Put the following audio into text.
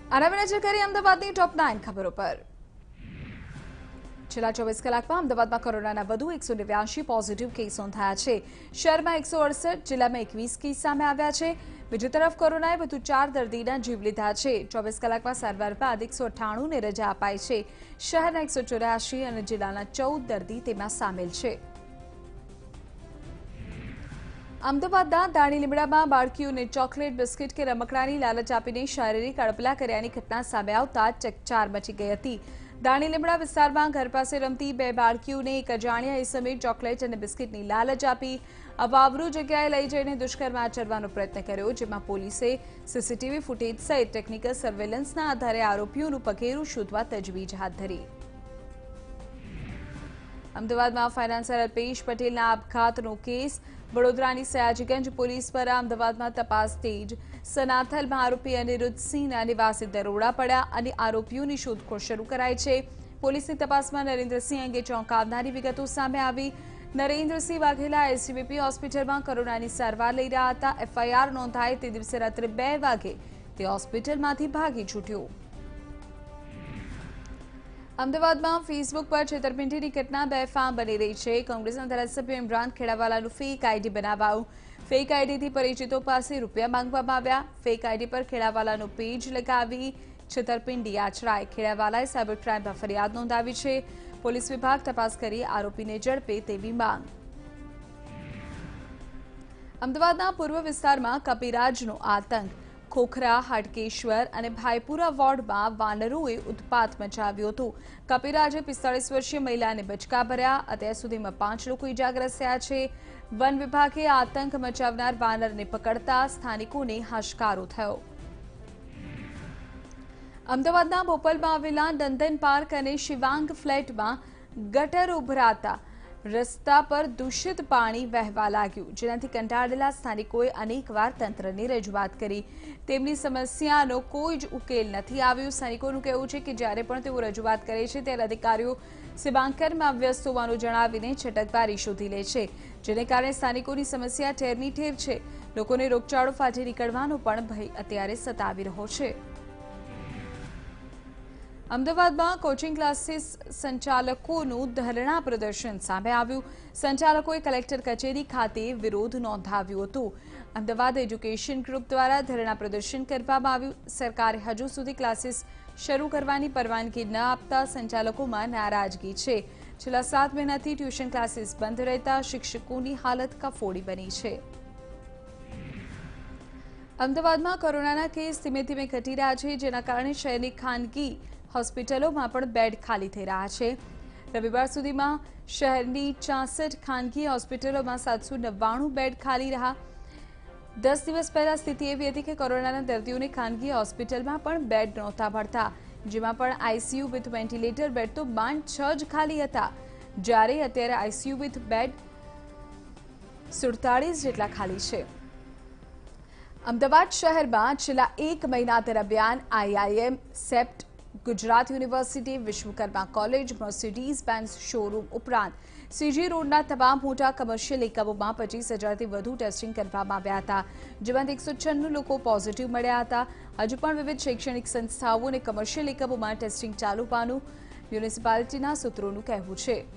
અને હવે નજર કરીએ અમદાવાદની ટોપ 9 ખબરો પર। છેલ્લા 24 કલાકમાં અમદાવાદમાં કોરોનાના વધુ 189 પોઝિટિવ કેસ નોંધાયા છે। શહેરમાં 168, જિલ્લામાં 21 કેસ સામે આવ્યા છે। બીજી તરફ કોરોનાએ વધુ 4 દર્દીના જીવ લીધા છે। 24 કલાકમાં સારવાર બાદ 198 ને રજા અપાઈ છે। શહેરના 184 અને જિલ્લાના 14 દર્દી તેમાં સામેલ છે। અમદાવાદના દાણી લીમડામાં બાળકીઓને ચોકલેટ, બિસ્કિટ કે રમકડાની લાલચ આપીને શારીરિક અડપલા કર્યાની ઘટના સામે આવતા ચકચાર મચી ગઈ હતી। દાણી લીમડા વિસ્તારમાં ઘર પાસે રમતી 2 બાળકીઓને એક અજાણ્યા ઇસમે ચોકલેટ અને બિસ્કિટની લાલચ આપી અવાવરૂ જગ્યાએ લઈ જઈને દુષ્કર્મ આચરવાનો પ્રયત્ન કર્યો, જેમાં પોલીસે સીસીટીવી ફૂટેજ સહિત ટેકનિકલ સર્વેલન્સના આધારે આરોપીઓનું પગેરું શોધવા તજવીજ હાથ ધરી। અમદાવાદમાં ફાઇનાન્સર અલ્પેશ પટેલના આપઘાતનો કેસ। વડોદરાની સયાજીગંજ પોલીસ દ્વારા અમદાવાદમાં તપાસ તેજ। સનાથલમાં આરોપી અનિરુદ્ધસિંહના નિવાસે દરોડા પડ્યા અને આરોપીઓની શોધખોળ શરૂ કરાઈ છે। પોલીસની તપાસમાં નરેન્દ્રસિંહ અંગે ચોંકાવનારી વિગતો સામે આવી। નરેન્દ્રસિંહ વાઘેલા એસજીવીપી હોસ્પિટલમાં કોરોનાની સારવાર લઈ રહ્યા હતા। એફઆઈઆર નોંધાય તે દિવસે રાત્રે 2 વાગે તે હોસ્પિટલમાંથી ભાગી છૂટ્યો। અમદાવાદમાં ફેસબુક પર છેતરપિંડીની ઘટના બેફામ બની રહી છે। કોંગ્રેસના ધારાસભ્ય ઇમરાન ખેડાવાલાનું ફેક આઈડી બનાવાયું। ફેક આઈડીથી પરિચિતો પાસે રૂપિયા માંગવામાં આવ્યા। ફેક આઈડી પર ખેડાવાલાનું પેજ લગાવી છેતરપિંડી આચરાઈ। ખેડાવાલાએ સાયબર ક્રાઇમમાં ફરિયાદ નોંધાવી છે। પોલીસ વિભાગ તપાસ કરી આરોપીને ઝડપે તેવી માંગ। અમદાવાદના પૂર્વ વિસ્તારમાં કપિરાજનો આતંક। ખોખરા, હાટકેશ્વર અને ભાઈપુરા વોર્ડમાં વાનરોએ ઉત્પાત મચાવ્યો હતો। કપિરાજે 45 વર્ષીય મહિલાને બચકા ભર્યા। અત્યાર સુધીમાં 5 લોકો ઇજાગ્રસ્ત થયા છે। વન વિભાગે આતંક મચાવનાર વાનરને પકડતા સ્થાનિકોને હાશકારો થયો। અમદાવાદના બોપલમાં આવેલા નંદન પાર્ક અને શિવાંગ ફ્લેટમાં ગટર ઉભરાતા રસ્તા પર દૂષિત પાણી વહેવા લાગ્યું, જેનાથી કંટાળેલા સ્થાનિકોએ અનેકવાર તંત્રને રજૂઆત કરી। તેમની સમસ્યાનો કોઈ જ ઉકેલ નથી આવ્યો। સ્થાનિકોનું કહેવું છે કે જ્યારે પણ તેઓ રજૂઆત કરે છે ત્યારે અધિકારીઓ સીમાંકનમાં વ્યસ્ત હોવાનું જણાવીને છટકબારી શોધી લે છે, જેને કારણે સ્થાનિકોની સમસ્યા ઠેરની ઠેર છે। લોકોને રોગચાળો ફાટી નીકળવાનો પણ ભય અત્યારે સતાવી રહ્યો છે। અમદાવાદમાં કોચિંગ ક્લાસીસ સંચાલકોનું ધરણા પ્રદર્શન સામે આવ્યું। સંચાલકોએ કલેક્ટર કચેરી ખાતે વિરોધ નોંધાવ્યો હતો। અમદાવાદ એજ્યુકેશન ગ્રુપ દ્વારા ધરણા પ્રદર્શન કરવામાં આવ્યું। સરકારે હજુ સુધી ક્લાસીસ શરૂ કરવાની પરવાનગી ન આપતા સંચાલકોમાં નારાજગી છે। છેલ્લા 7 મહિનાથી ટ્યુશન ક્લાસીસ બંધ રહેતા શિક્ષકોની હાલત કફોડી બની છે। અમદાવાદમાં કોરોનાના કેસ ધીમે ધીમે ઘટી રહ્યા છે, જેના કારણે શહેરની ખાનગી હોસ્પિટલોમાં પણ બેડ ખાલી થઈ રહ્યા છે। રવિવાર સુધીમાં શહેરની 64 ખાનગી હોસ્પિટલોમાં 799 બેડ ખાલી રહ્યા। 10 દિવસ પહેલા સ્થિતિ એવી હતી કે કોરોનાના દર્દીઓને ખાનગી હોસ્પિટલમાં પણ બેડ નહોતા મળતા, જેમાં પણ આઈસીયુ વિથ વેન્ટિલેટર બેડ તો માંડ 6 જ ખાલી હતા, જ્યારે અત્યારે આઈસીયુ વિથ બેડ 47 જેટલા ખાલી છે। અમદાવાદ શહેરમાં છેલ્લા 1 મહિના દરમિયાન IIM, CEPT, Gujarat university, Vishwakarma college, Mercedes Benz showroom ઉપરાંત સીજી રોડના તમામ મોટા કમર્શિયલ એકમોમાં 25,000થી વધુ ટેસ્ટિંગ કરવામાં આવ્યા હતા, જેમાંથી 196 લોકો પોઝિટિવ મળ્યા હતા। હજુ પણ વિવિધ શૈક્ષણિક સંસ્થાઓ અને કમર્શિયલ એકમોમાં ટેસ્ટિંગ ચાલુ હોવાનું મ્યુનિસિપાલિટીના સૂત્રોનું કહેવું છે।